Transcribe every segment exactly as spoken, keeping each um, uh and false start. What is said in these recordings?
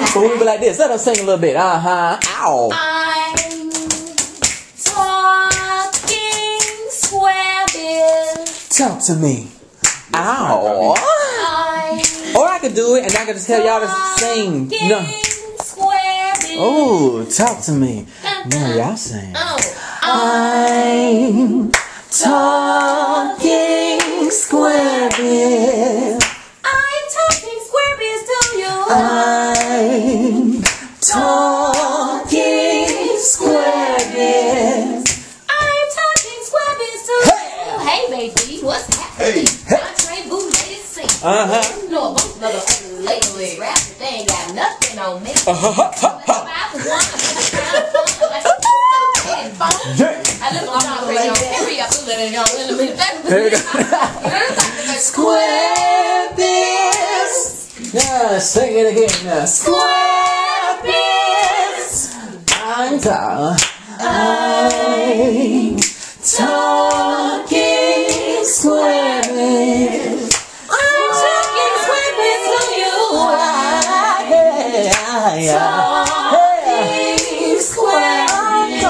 But we'll be like this. Let us sing a little bit. Uh huh. Ow. I'm talking square biz. Talk to me. Ow. Or I could do it and I could just tell y'all to sing. No. Square biz. Oh, talk to me. No, y'all sing. Oh. I'm talking square biz. I'm talking square biz to you. I'm talking square biz. I'm talking square biz to you. Hey, baby, what's happening? Hey. Entree, boo, ladies, see. Uh huh. You know, most of the ladies rapping, they ain't got nothing on me. Uh huh. Ha ha. I look on my radio. Hurry up, let y'all in a minute. Square biz. Yeah, sing it again. Now. Square biz. I'm talking. I'm talking square biz. I'm talking square biz to you. Yeah, yeah. Talking square biz.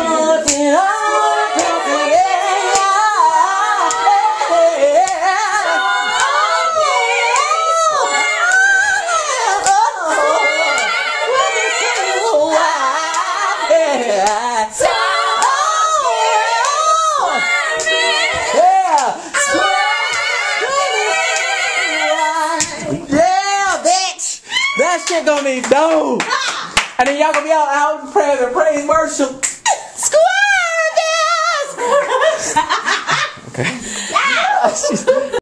That shit gonna be dope. And then y'all gonna be out, out in prayer and praise worship. Square this! Okay.